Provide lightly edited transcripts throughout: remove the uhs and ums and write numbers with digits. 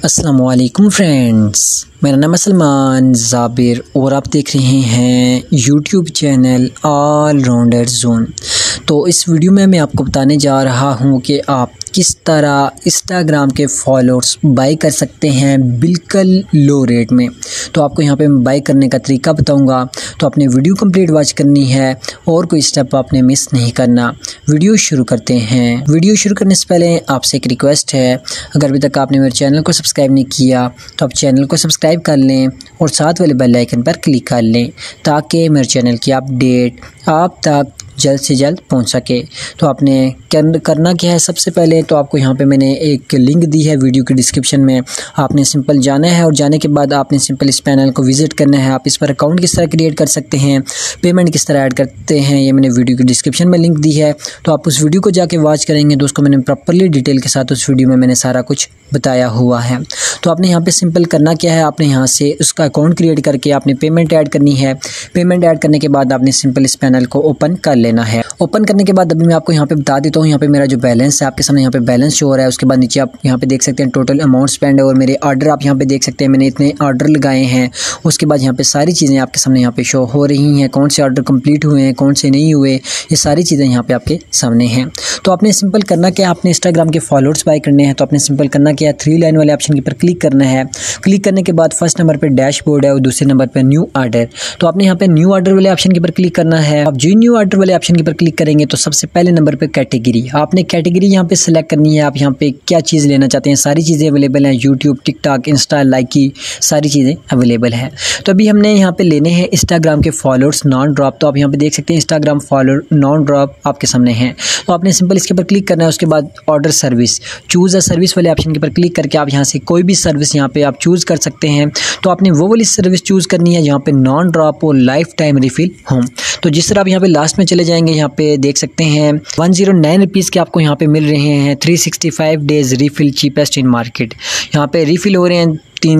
अस्सलामुअलैकुम फ्रेंड्स, मेरा नाम है सलमान ज़ाबिर और आप देख रहे हैं YouTube channel all rounder zone. तो इस वीडियो में मैं आपको बताने जा रहा हूं कि आप किस तरह इंस्टाग्राम के फॉलोअर्स बाई कर सकते हैं बिल्कुल लो रेट में। तो आपको यहां पे मैं बाई करने का तरीका बताऊंगा, तो आपने वीडियो कंप्लीट वॉच करनी है और कोई स्टेप आपने मिस नहीं करना। वीडियो शुरू करते हैं। वीडियो शुरू करने से पहले आपसे एक रिक्वेस्ट है, अगर अभी तक आपने मेरे चैनल को सब्सक्राइब नहीं किया तो आप चैनल को सब्सक्राइब कर लें और साथ वाले बेल आइकन पर क्लिक कर लें ताकि मेरे चैनल की अपडेट आप तक जल्द से जल्द पहुंच सके। तो आपने करना क्या है, सबसे पहले तो आपको यहाँ पे मैंने एक लिंक दी है वीडियो के डिस्क्रिप्शन में। आपने सिंपल जाना है और जाने के बाद आपने सिंपल इस पैनल को विजिट करना है। आप इस पर अकाउंट किस तरह क्रिएट कर सकते हैं, पेमेंट किस तरह ऐड करते हैं, ये मैंने वीडियो के डिस्क्रिप्शन में लिंक दी है। तो आप उस वीडियो को जाके वॉच करेंगे तो उसको मैंने प्रॉपरली डिटेल के साथ उस वीडियो में मैंने सारा कुछ बताया हुआ है। तो आपने यहाँ पे सिंपल करना क्या है, आपने यहाँ से उसका अकाउंट क्रिएट करके आपने पेमेंट ऐड करनी है। पेमेंट ऐड करने के बाद आपने सिंपल इस पैनल को ओपन कर लेना है। ओपन करने के बाद अभी मैं आपको यहाँ पे बता देता हूँ, यहाँ पे मेरा जो बैलेंस है आपके सामने यहाँ पे बैलेंस शो हो रहा है। उसके बाद नीचे आप यहाँ पे देख सकते हैं टोटल अमाउंट स्पेंड है और मेरे ऑर्डर आप यहाँ पे देख सकते हैं, मैंने इतने ऑर्डर लगाए हैं। उसके बाद यहाँ पे सारी चीज़ें आपके सामने यहाँ पे शो हो रही हैं, कौन से ऑर्डर कंप्लीट हुए हैं, कौन से नहीं हुए, ये सारी चीज़ें यहाँ पे आपके सामने हैं। तो आपने सिंपल करना क्या है, आपने इंस्टाग्राम के फॉलोअर्स बाय करने हैं। तो आपने सिंपल करना क्या है, 3 लाइन वाले ऑप्शन के ऊपर क्लिक करना है। क्लिक करने के बाद फर्स्ट नंबर पर डैशबोर्ड है और दूसरे नंबर पर न्यू ऑर्डर। तो आपने यहाँ पे न्यू ऑर्डर वाले ऑप्शन के ऊपर क्लिक करना है। आप जो न्यू ऑर्डर वाले ऑप्शन के ऊपर क्लिक करेंगे तो सबसे पहले नंबर पे कैटेगरी, आपने कैटेगरी यहाँ पे सिलेक्ट करनी है। आप यहाँ पे क्या चीज़ लेना चाहते हैं, सारी चीज़ें अवेलेबल हैं, यूट्यूब, टिकटॉक, इंस्टा, लाइकी, सारी चीज़ें अवेलेबल है। तो अभी हमने यहाँ पे लेने हैं इंस्टाग्राम के फॉलोअर्स नॉन ड्रॉप। तो आप यहाँ पे देख सकते हैं इंस्टाग्राम फॉलोअर नॉन ड्रॉप आपके सामने हैं। तो आपने सिंपल इसके ऊपर क्लिक करना है। उसके बाद order service, choose a service वाले ऑप्शन के ऊपर क्लिक करके आप यहाँ से कोई भी सर्विस यहाँ पे आप चूज़ कर सकते हैं। तो आपने वो वाली सर्विस चूज़ करनी है जहाँ पे नॉन ड्रॉप और लाइफ टाइम रिफिल होम। तो जिस तरह आप यहाँ पे लास्ट में चले जाएंगे, यहाँ पे देख सकते हैं 109 रुपीज़ के आपको यहाँ पे मिल रहे हैं 365 days refill cheapest in market. यहाँ पे रिफ़िल हो रहे हैं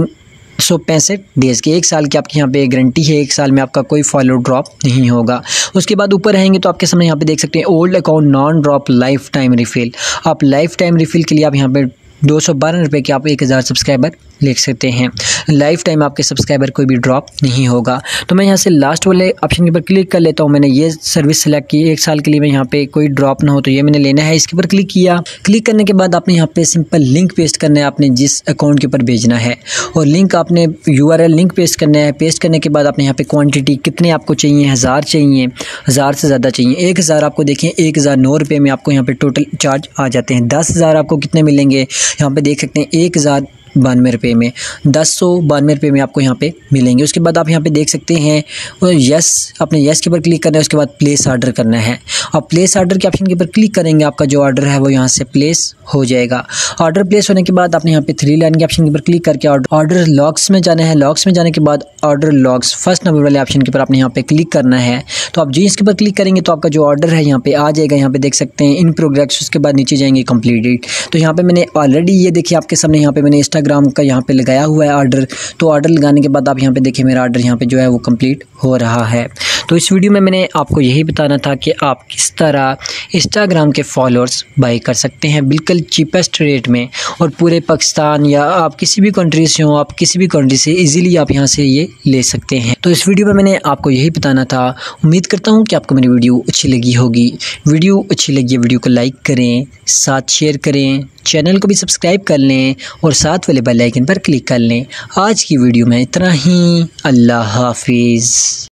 365 डेज़ के, 1 साल की आपकी यहाँ पे गारंटी है। 1 साल में आपका कोई फॉलो ड्रॉप नहीं होगा। उसके बाद ऊपर रहेंगे तो आपके सामने यहाँ पे देख सकते हैं old account non drop life time refill. आप लाइफ टाइम रिफ़िल के लिए आप यहाँ पे 212 रुपये के आप 1000 सब्सक्राइबर लिख सकते हैं। लाइफ टाइम आपके सब्सक्राइबर कोई भी ड्रॉप नहीं होगा। तो मैं यहाँ से लास्ट वाले ऑप्शन के ऊपर क्लिक कर लेता हूँ। मैंने ये सर्विस सेलेक्ट की 1 साल के लिए, मैं यहाँ पे कोई ड्रॉप ना हो तो ये मैंने लेना है। इसके ऊपर क्लिक किया। क्लिक करने के बाद आपने यहाँ पे सिंपल लिंक पेस्ट करना है, आपने जिस अकाउंट के ऊपर भेजना है, और लिंक आपने URL लिंक पेस्ट करना है। पेस्ट करने के बाद आपने यहाँ पे क्वान्टिटी कितने आपको चाहिए, 1000 चाहिए, 1000 से ज़्यादा चाहिए, 1000 आपको देखें 1009 रुपये में आपको यहाँ पे टोटल चार्ज आ जाते हैं। 10,000 आपको कितने मिलेंगे, यहाँ पे देख सकते हैं 1092 रुपये में, 1092 रुपये में आपको यहाँ पे मिलेंगे। उसके बाद आप यहाँ पे देख सकते हैं और यस, अपने यस के ऊपर क्लिक करना है। उसके बाद प्लेस ऑर्डर करना है। आप प्लेस ऑर्डर के ऑप्शन के ऊपर क्लिक करेंगे, आपका जो ऑर्डर है वो यहाँ से प्लेस हो जाएगा। ऑर्डर प्लेस होने के बाद आपने यहाँ पे 3 लाइन के ऑप्शन के ऊपर क्लिक करके ऑर्डर लॉग्स में जाना है। लॉग्स में जाने के बाद ऑर्डर लॉग्स फर्स्ट नंबर वाले ऑप्शन के ऊपर आपने यहाँ पे क्लिक करना है। तो आप जी इसके ऊपर क्लिक करेंगे तो आपका जो ऑर्डर है यहाँ पे आ जाएगा। यहाँ पे देख सकते हैं इन प्रोग्रेस। उसके बाद नीचे जाएंगे कंप्लीटेड। तो यहाँ पे मैंने ऑलरेडी ये देखिए आपके सामने यहाँ पे मैंने इंस्टाग्राम का यहाँ पे लगाया हुआ है ऑर्डर। तो ऑर्डर लगाने के बाद आप यहाँ पे देखिए मेरा ऑर्डर यहाँ पे जो है वो कंप्लीट हो रहा है। तो इस वीडियो में मैंने आपको यही बताना था कि आप किस तरह इंस्टाग्राम के फॉलोअर्स बाई कर सकते हैं बिल्कुल चीपेस्ट रेट में, और पूरे पाकिस्तान या आप किसी भी कंट्री से हो, आप किसी भी कंट्री से इजीली आप यहाँ से ये ले सकते हैं। तो इस वीडियो में मैंने आपको यही बताना था। उम्मीद करता हूँ कि आपको मेरी वीडियो अच्छी लगी होगी। वीडियो अच्छी लगी है वीडियो को लाइक करें, साथ शेयर करें, चैनल को भी सब्सक्राइब कर लें और साथ वाले बेल आइकन पर क्लिक कर लें। आज की वीडियो में इतना ही। अल्लाह हाफिज़।